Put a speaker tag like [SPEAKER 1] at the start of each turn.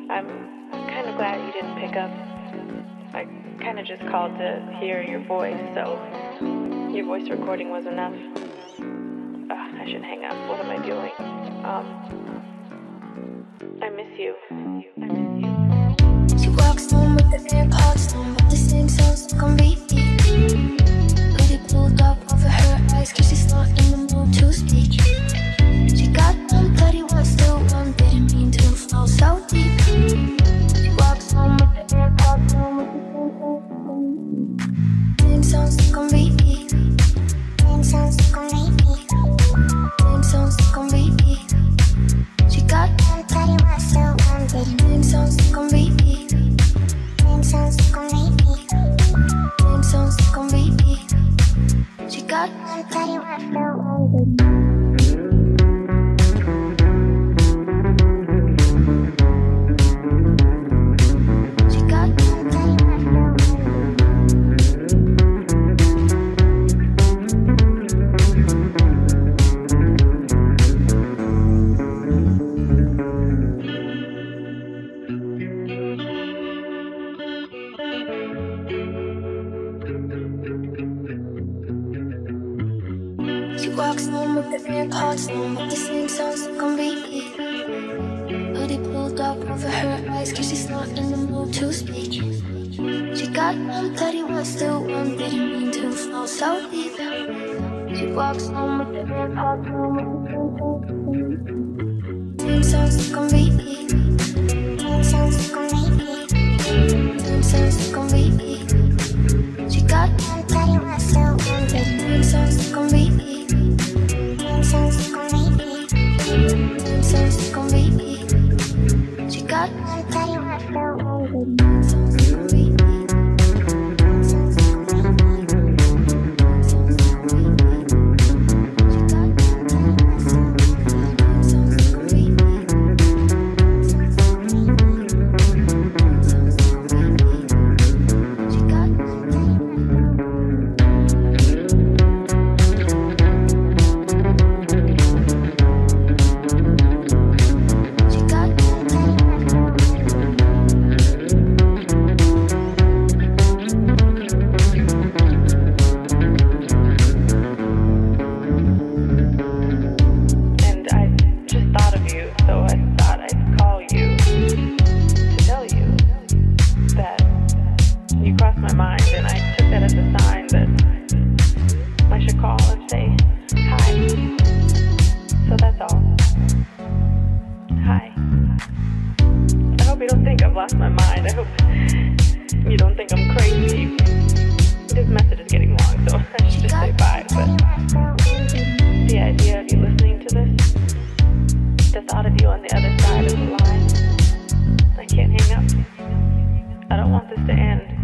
[SPEAKER 1] I'm kind of glad you didn't pick up. I kind of just called to hear your voice, so your voice recording was enough. I should hang up. What am I doing? I miss you. I miss you.
[SPEAKER 2] She walks home with the AirPods on, but the same sounds can be. Hoodie pulled up over her eyes, cause she's not in the mood to speak. She got one bloody one, still one, didn't mean to fall so deep. She walks home with the AirPods on, with the same sounds can be. Same sounds can be. Same sounds can be. She got one bloody one, still one, didn't. Same sounds can be. Same sounds can be. Same sounds can be. She got one bloody one, still one, didn't. Walks home with the AirPods on, but the same sounds can be. Hoodie pulled up over her eyes, cause she's not in the mood to speak. She got one bloody one, still one, didn't mean to fall so deep. She walks home with the AirPods on, same sounds can be. Same sounds can be. Same sounds can be. She got one bloody one, still one, didn't. Same sounds can be. She got one bloody one, still one, lost my mind. I hope you don't think I'm crazy. This message is getting long, so I should just say bye. But the idea of you listening to this, the thought of you on the other side of the line, I can't hang up. I don't want this to end.